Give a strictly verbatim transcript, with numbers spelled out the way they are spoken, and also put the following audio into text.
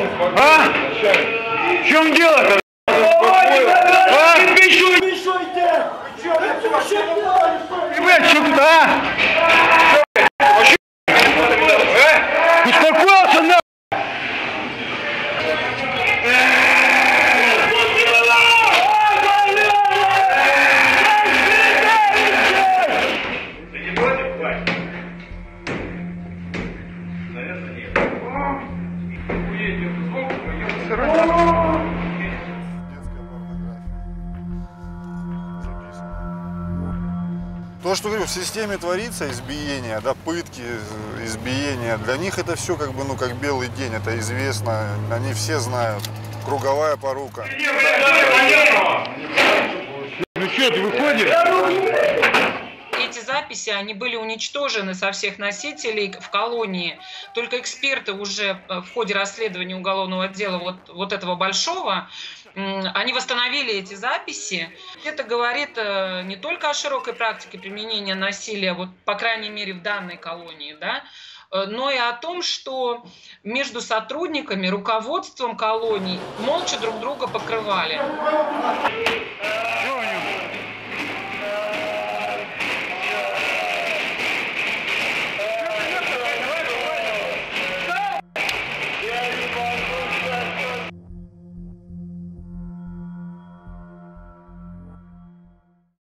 А? В чем дело-то? А? Ребят, что тут, а? Успокоился, на! То, что говорю, в системе творится избиение, да, пытки, избиения, для них это все как бы, ну, как белый день, это известно, они все знают. Круговая порука. Ну что, ты выходишь? Эти записи, они были уничтожены со всех носителей в колонии. Только эксперты уже в ходе расследования уголовного дела вот, вот этого большого, они восстановили эти записи. Это говорит не только о широкой практике применения насилия, вот, по крайней мере, в данной колонии, да, но и о том, что между сотрудниками, руководством колоний молча друг друга покрывали.